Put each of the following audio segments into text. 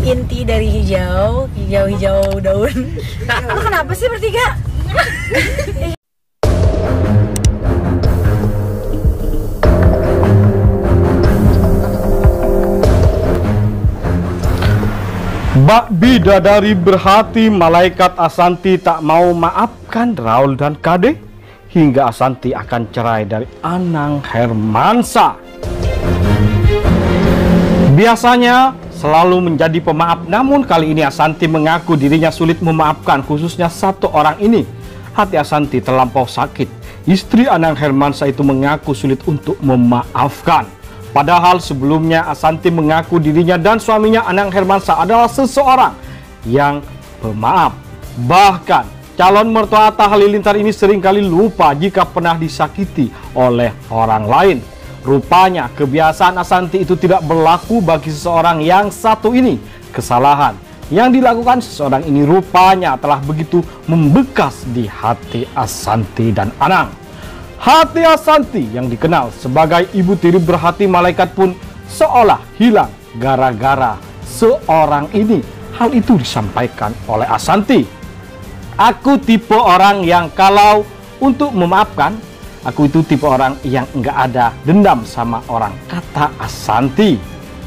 inti dari hijau daun. Lu kenapa sih bertiga? Bak bidadari berhati malaikat Asanti tak mau maafkan Raul dan Kade hingga Asanti akan cerai dari Anang Hermansyah. Biasanya selalu menjadi pemaaf, namun kali ini Asanti mengaku dirinya sulit memaafkan, khususnya satu orang ini. Hati Asanti terlampau sakit. Istri Anang Hermansyah itu mengaku sulit untuk memaafkan. Padahal sebelumnya Asanti mengaku dirinya dan suaminya Anang Hermansyah adalah seseorang yang pemaaf. Bahkan calon mertua Atta Halilintar ini seringkali lupa jika pernah disakiti oleh orang lain. Rupanya kebiasaan Asanti itu tidak berlaku bagi seseorang yang satu ini. Kesalahan yang dilakukan seseorang ini rupanya telah begitu membekas di hati Asanti dan Anang. Hati Asanti yang dikenal sebagai ibu tiri berhati malaikat pun seolah hilang gara-gara seorang ini. Hal itu disampaikan oleh Asanti. Aku tipe orang yang kalau untuk memaafkan, aku itu tipe orang yang enggak ada dendam sama orang, kata Asanti.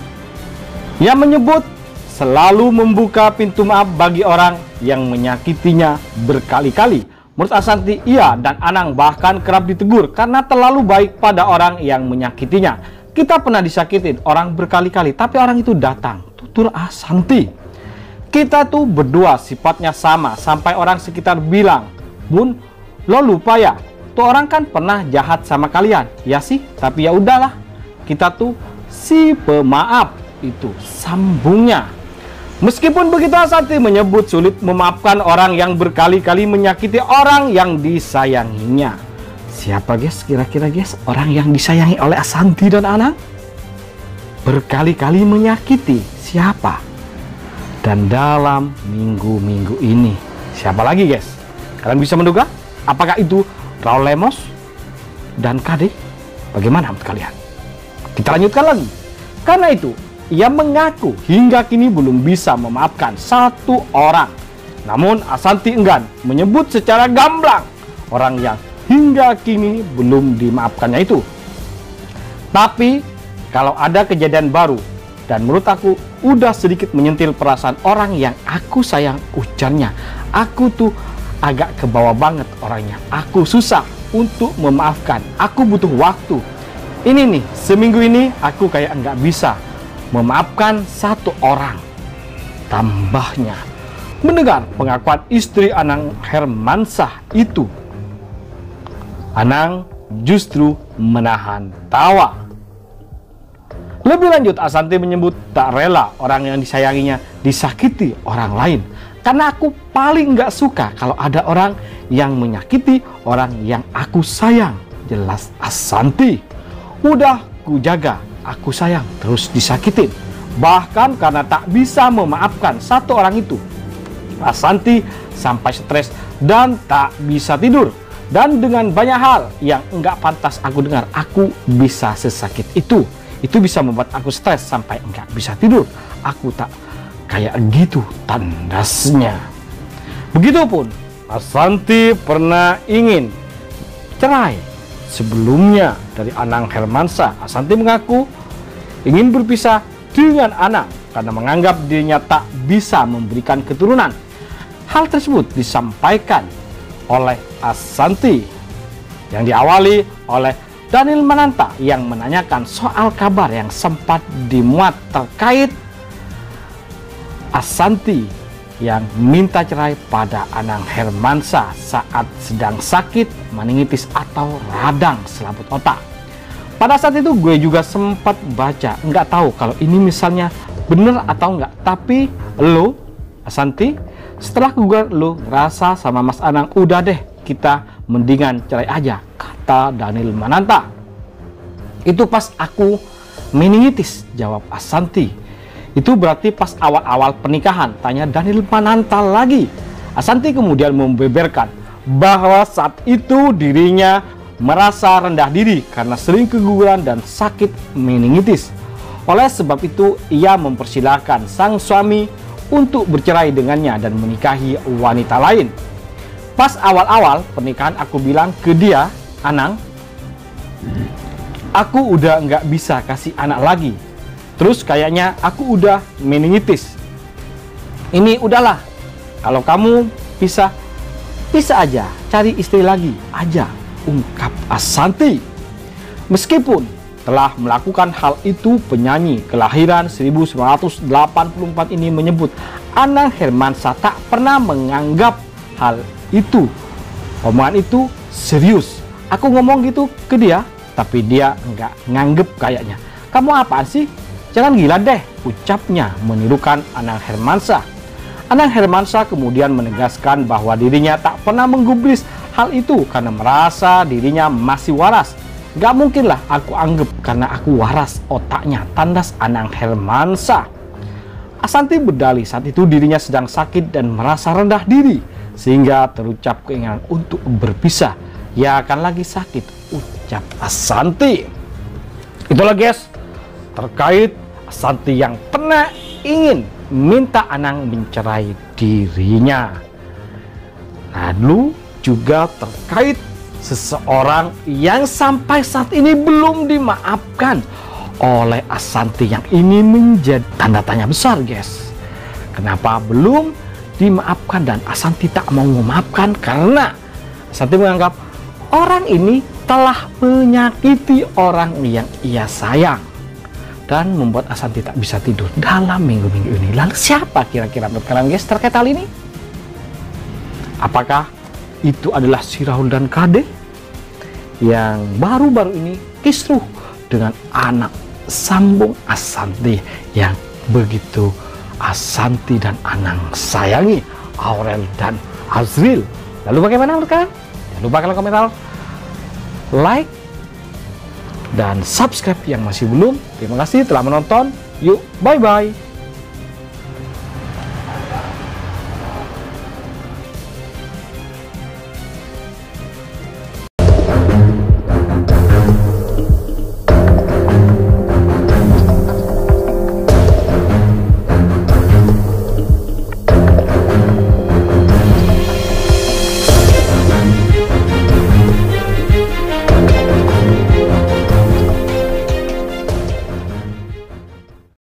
Yang menyebut selalu membuka pintu maaf bagi orang yang menyakitinya berkali-kali. Menurut Asanti, ia dan Anang bahkan kerap ditegur karena terlalu baik pada orang yang menyakitinya. Kita pernah disakitin orang berkali-kali, tapi orang itu datang, tutur Asanti. Kita tuh berdua sifatnya sama, sampai orang sekitar bilang, "Bun, lo lupa ya? Tuh orang kan pernah jahat sama kalian." Ya sih, tapi ya udahlah. Kita tuh si pemaaf, itu sambungnya. Meskipun begitu, Asanti menyebut sulit memaafkan orang yang berkali-kali menyakiti orang yang disayanginya. Siapa guys kira-kira guys orang yang disayangi oleh Asanti dan Anang? Berkali-kali menyakiti siapa? Dan dalam minggu-minggu ini siapa lagi guys? Kalian bisa menduga? Apakah itu Raul Lemos dan Kade? Bagaimana menurut kalian? Kita lanjutkan lagi. Karena itu ia mengaku hingga kini belum bisa memaafkan satu orang. Namun Asanti enggan menyebut secara gamblang orang yang hingga kini belum dimaafkannya itu. Tapi kalau ada kejadian baru dan menurut aku udah sedikit menyentil perasaan orang yang aku sayang, ujarnya, aku tuh agak kebawa banget orangnya. Aku susah untuk memaafkan. Aku butuh waktu. Ini nih, seminggu ini aku kayak nggak bisa memaafkan satu orang. Tambahnya, mendengar pengakuan istri Anang Hermansyah itu, Anang justru menahan tawa. Lebih lanjut, Asanti menyebut tak rela orang yang disayanginya disakiti orang lain. Karena aku paling nggak suka kalau ada orang yang menyakiti orang yang aku sayang. Jelas Asanti. Udah ku jaga, aku sayang, terus disakitin. Bahkan karena tak bisa memaafkan satu orang itu, Asanti sampai stres dan tak bisa tidur. Dan dengan banyak hal yang enggak pantas aku dengar, aku bisa sesakit itu. Itu bisa membuat aku stres sampai enggak bisa tidur. Aku tak kayak gitu tandasnya. Begitupun Asanti pernah ingin cerai sebelumnya dari Anang Hermansyah. Asanti mengaku ingin berpisah dengan Anang karena menganggap dirinya tak bisa memberikan keturunan. Hal tersebut disampaikan oleh Asanti yang diawali oleh Daniel Mananta yang menanyakan soal kabar yang sempat dimuat terkait Asanti yang minta cerai pada Anang Hermansyah saat sedang sakit meningitis atau radang selaput otak. Pada saat itu gue juga sempat baca, nggak tahu kalau ini misalnya bener atau nggak. Tapi lo, Asanti, setelah gue lo ngerasa sama Mas Anang, udah deh kita mendingan cerai aja, kata Daniel Mananta. Itu pas aku meningitis, jawab Asanti. Itu berarti pas awal-awal pernikahan, tanya Daniel Mananta lagi. Asanti kemudian membeberkan bahwa saat itu dirinya merasa rendah diri karena sering keguguran dan sakit meningitis. Oleh sebab itu, ia mempersilahkan sang suami untuk bercerai dengannya dan menikahi wanita lain. Pas awal-awal pernikahan aku bilang ke dia, Anang, aku udah nggak bisa kasih anak lagi. Terus kayaknya aku udah meningitis. Ini udahlah, kalau kamu bisa aja cari istri lagi aja, ungkap Ashanty. Meskipun telah melakukan hal itu, penyanyi kelahiran 1984 ini menyebut Anang Hermansyah tak pernah menganggap hal itu, omongan itu serius. Aku ngomong gitu ke dia, tapi dia nggak nganggep kayaknya. Kamu apaan sih? Jangan gila deh, ucapnya menirukan Anang Hermansyah. Anang Hermansyah kemudian menegaskan bahwa dirinya tak pernah menggubris hal itu karena merasa dirinya masih waras. Gak mungkin lah aku anggap karena aku waras otaknya, tandas Anang Hermansyah. Ashanty berdalih saat itu dirinya sedang sakit dan merasa rendah diri, sehingga terucap keinginan untuk berpisah. Ya akan lagi sakit, ucap Ashanty. Itulah guys, terkait Ashanty yang pernah ingin minta Anang mencerai dirinya. Lalu juga terkait seseorang yang sampai saat ini belum dimaafkan oleh Ashanty, yang ini menjadi tanda tanya besar guys. Kenapa belum dimaafkan dan Ashanty tak mau memaafkan? Karena Ashanty menganggap orang ini telah menyakiti orang yang ia sayang dan membuat Ashanty tak bisa tidur dalam minggu-minggu ini. Lalu siapa kira-kira menurut kalian guys terkait hal ini? Apakah itu adalah si Rahul dan Kade yang baru-baru ini kisruh dengan anak sambung Ashanty yang begitu Ashanty dan Anang sayangi, Aurel dan Azril? Lalu bagaimana menurut kalian? Jangan lupa kalian komentar, like, dan subscribe yang masih belum. Terima kasih telah menonton. Yuk, bye-bye.